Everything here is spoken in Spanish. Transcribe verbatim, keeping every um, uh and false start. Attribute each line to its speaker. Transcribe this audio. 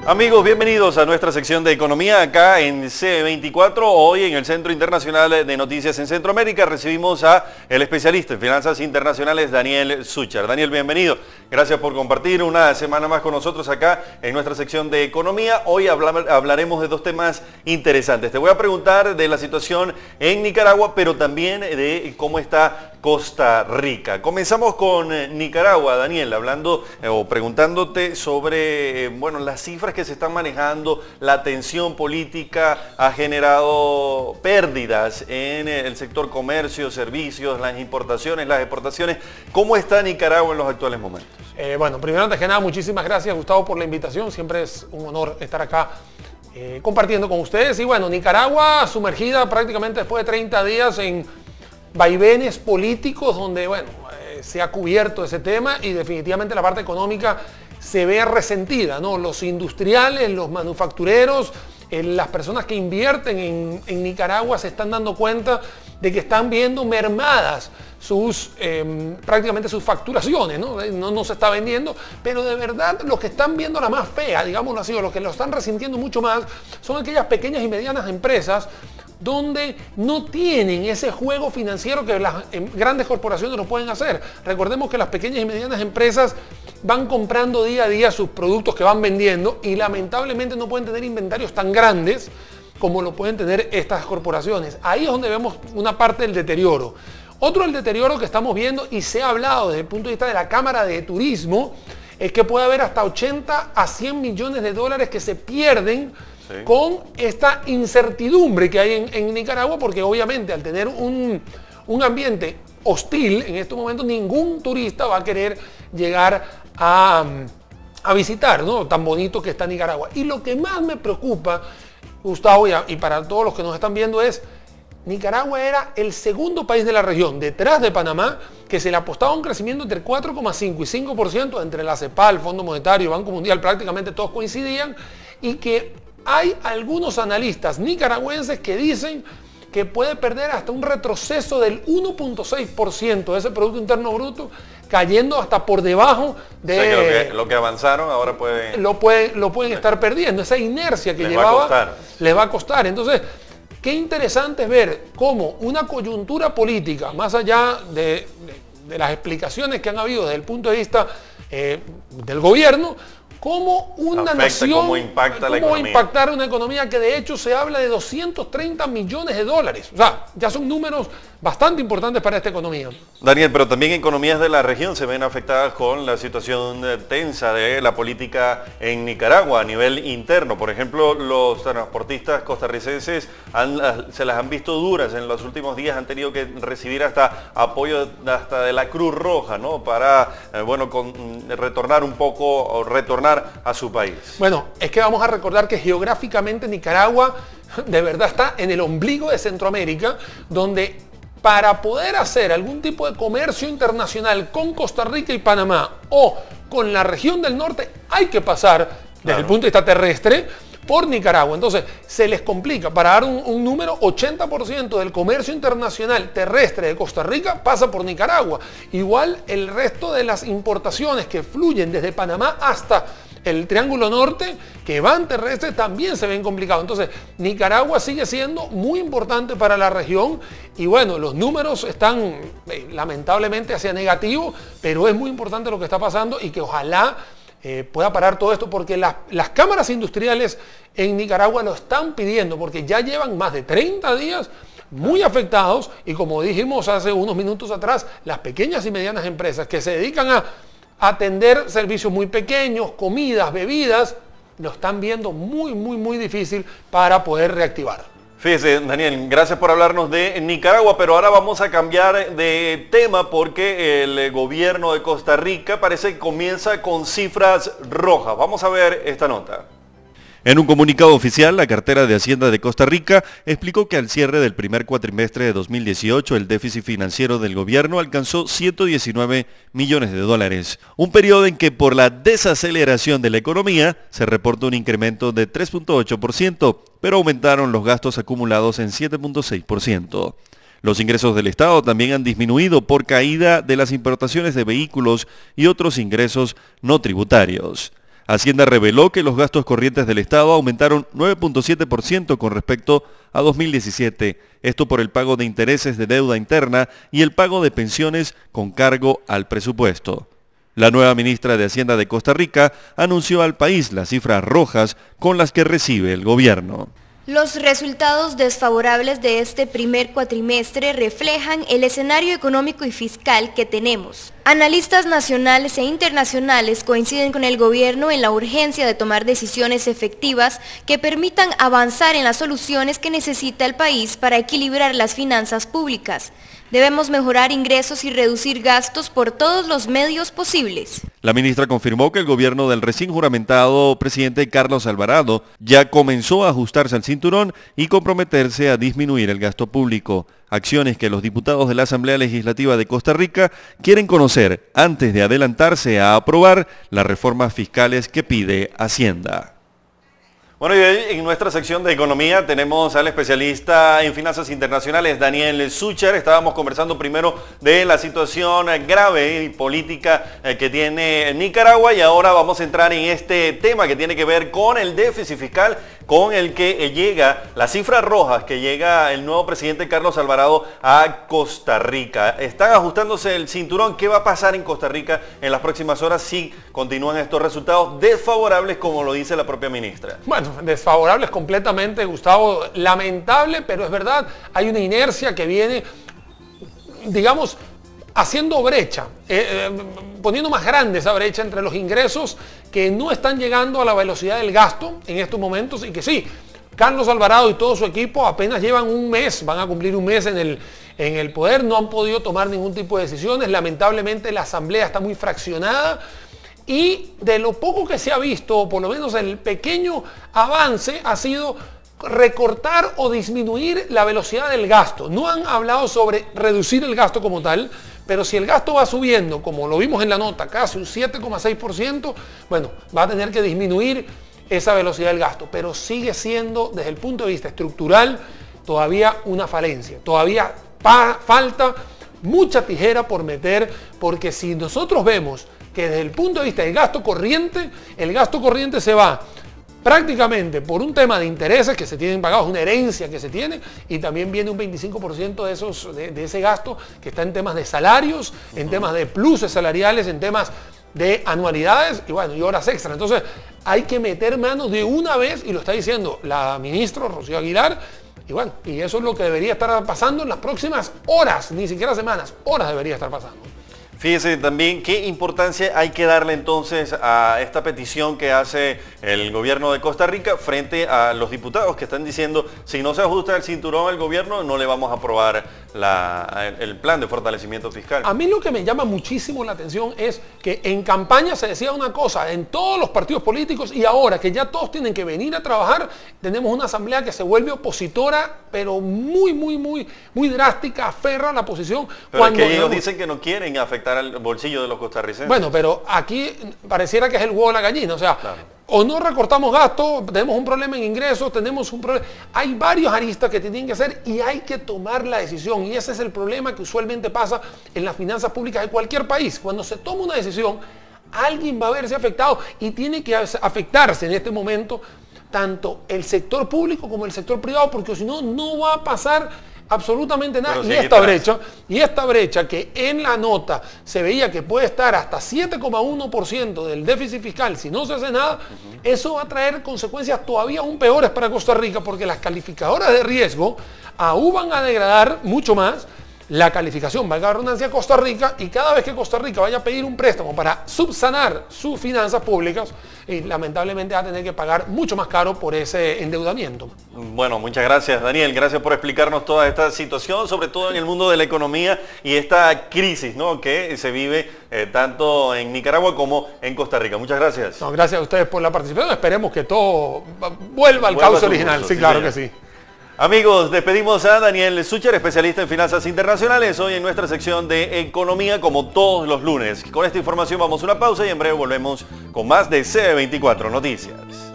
Speaker 1: Amigos, bienvenidos a nuestra sección de economía acá en C veinticuatro. Hoy en el Centro Internacional de Noticias en Centroamérica recibimos a el especialista en finanzas internacionales Daniel Suchar. Daniel, bienvenido. Gracias por compartir una semana más con nosotros acá en nuestra sección de economía. Hoy habla, hablaremos de dos temas interesantes. Te voy a preguntar de la situación en Nicaragua, pero también de cómo está Costa Rica. Comenzamos con Nicaragua, Daniel, hablando eh, o preguntándote sobre eh, bueno, las cifras que se están manejando. La tensión política ha generado pérdidas en el sector comercio, servicios, las importaciones, las exportaciones. ¿Cómo está Nicaragua en los actuales momentos?
Speaker 2: Eh, bueno, primero antes que nada, muchísimas gracias, Gustavo, por la invitación. Siempre es un honor estar acá eh, compartiendo con ustedes. Y bueno, Nicaragua sumergida prácticamente después de treinta días en vaivenes políticos donde, bueno, eh, se ha cubierto ese tema y definitivamente la parte económica se ve resentida, ¿no? Los industriales, los manufactureros, eh, las personas que invierten en, en Nicaragua se están dando cuenta de que están viendo mermadas sus, eh, prácticamente sus facturaciones, ¿no? ¿no? No se está vendiendo, pero de verdad los que están viendo la más fea, digámoslo así, o los que lo están resintiendo mucho más, son aquellas pequeñas y medianas empresas donde no tienen ese juego financiero que las grandes corporaciones no pueden hacer. Recordemos que las pequeñas y medianas empresas van comprando día a día sus productos que van vendiendo y lamentablemente no pueden tener inventarios tan grandes como lo pueden tener estas corporaciones. Ahí es donde vemos una parte del deterioro. Otro del deterioro que estamos viendo y se ha hablado desde el punto de vista de la Cámara de Turismo es que puede haber hasta ochenta a cien millones de dólares que se pierden Sí. con esta incertidumbre que hay en, en Nicaragua, porque obviamente al tener un, un ambiente hostil en estos momentos, ningún turista va a querer llegar a, a visitar, ¿no? Tan bonito que está Nicaragua. Y lo que más me preocupa, Gustavo, y, y para todos los que nos están viendo, es Nicaragua era el segundo país de la región, detrás de Panamá, que se le apostaba un crecimiento entre cuatro coma cinco y cinco por ciento entre la CEPAL, Fondo Monetario, Banco Mundial, prácticamente todos coincidían, y que hay algunos analistas nicaragüenses que dicen que puede perder hasta un retroceso del uno punto seis por ciento de ese Producto Interno Bruto, cayendo hasta por debajo de...
Speaker 1: O sea, que lo, que, lo que avanzaron ahora pueden...
Speaker 2: Lo pueden, lo pueden estar perdiendo, esa inercia que
Speaker 1: les
Speaker 2: llevaba...
Speaker 1: Va a costar.
Speaker 2: Les va a costar. Entonces, qué interesante es ver cómo una coyuntura política, más allá de, de, de las explicaciones que han habido desde el punto de vista eh, del gobierno, cómo una
Speaker 1: Afecta,
Speaker 2: nación,
Speaker 1: cómo impacta
Speaker 2: cómo
Speaker 1: la economía.
Speaker 2: impactar una economía que de hecho se habla de doscientos treinta millones de dólares. O sea, ya son números bastante importantes para esta economía.
Speaker 1: Daniel, pero también economías de la región se ven afectadas con la situación tensa de la política en Nicaragua a nivel interno. Por ejemplo, los transportistas costarricenses han, se las han visto duras en los últimos días, han tenido que recibir hasta apoyo hasta de la Cruz Roja, ¿no? Para, eh, bueno, con, retornar un poco, o retornar a su país.
Speaker 2: Bueno, es que vamos a recordar que geográficamente Nicaragua de verdad está en el ombligo de Centroamérica, donde para poder hacer algún tipo de comercio internacional con Costa Rica y Panamá o con la región del norte hay que pasar desde claro. el punto de vista terrestre por Nicaragua. Entonces se les complica. Para dar un, un número, ochenta por ciento del comercio internacional terrestre de Costa Rica pasa por Nicaragua. Igual el resto de las importaciones que fluyen desde Panamá hasta el Triángulo Norte, que van terrestres, también se ven complicados. Entonces Nicaragua sigue siendo muy importante para la región y bueno, los números están eh, lamentablemente hacia negativo, pero es muy importante lo que está pasando y que ojalá Eh, pueda parar todo esto, porque las, las cámaras industriales en Nicaragua lo están pidiendo, porque ya llevan más de treinta días muy afectados y como dijimos hace unos minutos atrás, las pequeñas y medianas empresas que se dedican a atender servicios muy pequeños, comidas, bebidas, lo están viendo muy, muy, muy difícil para poder reactivar.
Speaker 1: Fíjese, Daniel, gracias por hablarnos de Nicaragua, pero ahora vamos a cambiar de tema porque el gobierno de Costa Rica parece que comienza con cifras rojas. Vamos a ver esta nota. En un comunicado oficial, la cartera de Hacienda de Costa Rica explicó que al cierre del primer cuatrimestre de dos mil dieciocho, el déficit financiero del gobierno alcanzó ciento diecinueve millones de dólares, un periodo en que por la desaceleración de la economía se reporta un incremento de tres punto ocho por ciento, pero aumentaron los gastos acumulados en siete punto seis por ciento. Los ingresos del Estado también han disminuido por caída de las importaciones de vehículos y otros ingresos no tributarios. Hacienda reveló que los gastos corrientes del Estado aumentaron nueve punto siete por ciento con respecto a dos mil diecisiete, esto por el pago de intereses de deuda interna y el pago de pensiones con cargo al presupuesto. La nueva ministra de Hacienda de Costa Rica anunció al país las cifras rojas con las que recibe el gobierno.
Speaker 3: Los resultados desfavorables de este primer cuatrimestre reflejan el escenario económico y fiscal que tenemos. Analistas nacionales e internacionales coinciden con el gobierno en la urgencia de tomar decisiones efectivas que permitan avanzar en las soluciones que necesita el país para equilibrar las finanzas públicas. Debemos mejorar ingresos y reducir gastos por todos los medios posibles.
Speaker 1: La ministra confirmó que el gobierno del recién juramentado presidente Carlos Alvarado ya comenzó a ajustarse al cinturón y comprometerse a disminuir el gasto público, acciones que los diputados de la Asamblea Legislativa de Costa Rica quieren conocer antes de adelantarse a aprobar las reformas fiscales que pide Hacienda. Bueno, y hoy en nuestra sección de economía tenemos al especialista en finanzas internacionales, Daniel Súcher. Estábamos conversando primero de la situación grave y política que tiene Nicaragua y ahora vamos a entrar en este tema que tiene que ver con el déficit fiscal con el que llega, las cifras rojas que llega el nuevo presidente Carlos Alvarado a Costa Rica. Están ajustándose el cinturón. ¿Qué va a pasar en Costa Rica en las próximas horas si continúan estos resultados desfavorables como lo dice la propia ministra?
Speaker 2: Bueno, desfavorables completamente, Gustavo, lamentable, pero es verdad, hay una inercia que viene, digamos, haciendo brecha, eh, eh, poniendo más grande esa brecha entre los ingresos que no están llegando a la velocidad del gasto en estos momentos y que sí, Carlos Alvarado y todo su equipo apenas llevan un mes, van a cumplir un mes en el, en el poder, no han podido tomar ningún tipo de decisiones, lamentablemente la asamblea está muy fraccionada. Y de lo poco que se ha visto, por lo menos el pequeño avance, ha sido recortar o disminuir la velocidad del gasto. No han hablado sobre reducir el gasto como tal, pero si el gasto va subiendo, como lo vimos en la nota, casi un siete coma seis por ciento, bueno, va a tener que disminuir esa velocidad del gasto. Pero sigue siendo, desde el punto de vista estructural, todavía una falencia. Todavía falta mucha tijera por meter, porque si nosotros vemos que desde el punto de vista del gasto corriente, el gasto corriente se va prácticamente por un tema de intereses que se tienen pagados, una herencia que se tiene, y también viene un veinticinco por ciento de, esos, de, de ese gasto que está en temas de salarios, en temas de pluses salariales, en temas de anualidades y bueno, y horas extra. Entonces hay que meter manos de una vez, y lo está diciendo la ministra Rocío Aguilar, y bueno, y eso es lo que debería estar pasando en las próximas horas, ni siquiera semanas, horas debería estar pasando.
Speaker 1: Fíjese también qué importancia hay que darle entonces a esta petición que hace el gobierno de Costa Rica frente a los diputados que están diciendo si no se ajusta el cinturón al gobierno no le vamos a aprobar la, el plan de fortalecimiento fiscal.
Speaker 2: A mí lo que me llama muchísimo la atención es que en campaña se decía una cosa en todos los partidos políticos y ahora que ya todos tienen que venir a trabajar tenemos una asamblea que se vuelve opositora pero muy muy muy muy drástica, aferra a la posición.
Speaker 1: Pero cuando es que ellos dicen que no quieren afectar al bolsillo de los costarricenses.
Speaker 2: Bueno, pero aquí pareciera que es el huevo de la gallina, o sea, claro. O no recortamos gastos, tenemos un problema en ingresos, tenemos un problema, hay varios aristas que tienen que hacer y hay que tomar la decisión y ese es el problema que usualmente pasa en las finanzas públicas de cualquier país. Cuando se toma una decisión, alguien va a verse afectado y tiene que afectarse en este momento tanto el sector público como el sector privado, porque si no, no va a pasar absolutamente nada. Y esta brecha, y esta brecha que en la nota se veía que puede estar hasta siete coma uno por ciento del déficit fiscal si no se hace nada, uh-huh. Eso va a traer consecuencias todavía aún peores para Costa Rica porque las calificadoras de riesgo aún van a degradar mucho más la calificación, valga la redundancia, a Costa Rica, y cada vez que Costa Rica vaya a pedir un préstamo para subsanar sus finanzas públicas, y lamentablemente va a tener que pagar mucho más caro por ese endeudamiento.
Speaker 1: Bueno, muchas gracias Daniel, gracias por explicarnos toda esta situación, sobre todo en el mundo de la economía y esta crisis, ¿no?, que se vive eh, tanto en Nicaragua como en Costa Rica. Muchas gracias.
Speaker 2: No, gracias a ustedes por la participación, esperemos que todo vuelva al cauce original. Curso, sí, sí, claro señor. Que sí.
Speaker 1: Amigos, despedimos a Daniel Súcher, especialista en finanzas internacionales, hoy en nuestra sección de economía como todos los lunes. Con esta información vamos a una pausa y en breve volvemos con más de C veinticuatro Noticias.